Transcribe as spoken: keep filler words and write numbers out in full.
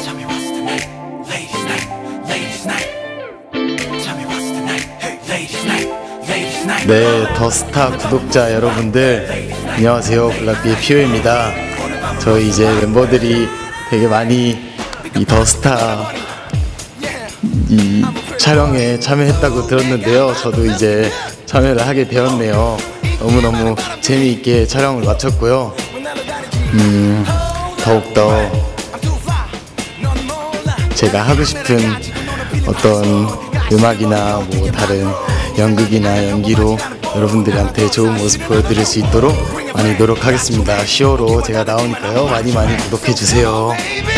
네, 더스타 구독자 여러분들 안녕하세요. 블락비의 피오입니다. 저희 이제 멤버들이 되게 많이 이 더스타 이 촬영에 참여했다고 들었는데요. 저도 이제 참여를 하게 되었네요. 너무너무 재미있게 촬영을 마쳤고요. 음, 더욱더 제가 하고 싶은 어떤 음악이나 뭐 다른 연극이나 연기로 여러분들한테 좋은 모습 보여드릴 수 있도록 많이 노력하겠습니다. 시호로 제가 나오니까요. 많이 많이 구독해주세요.